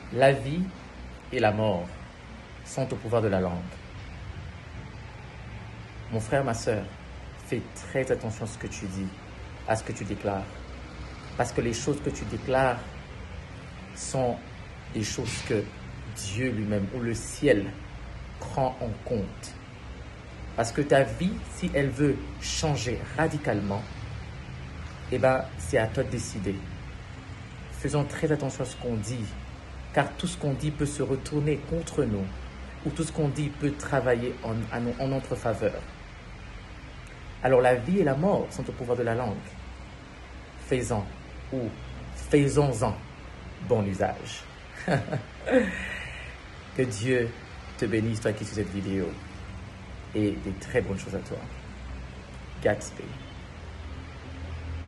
La vie et la mort sont au pouvoir de la langue. Mon frère, ma soeur, fais très attention à ce que tu dis, à ce que tu déclares. Parce que les choses que tu déclares sont des choses que Dieu lui-même ou le ciel prend en compte. Parce que ta vie, si elle veut changer radicalement, eh ben, c'est à toi de décider. Faisons très attention à ce qu'on dit, car tout ce qu'on dit peut se retourner contre nous, ou tout ce qu'on dit peut travailler en notre faveur. Alors la vie et la mort sont au pouvoir de la langue. Fais-en ou faisons-en bon usage. Que Dieu te bénisse, toi qui suis cette vidéo, et des très bonnes choses à toi. Godspeed.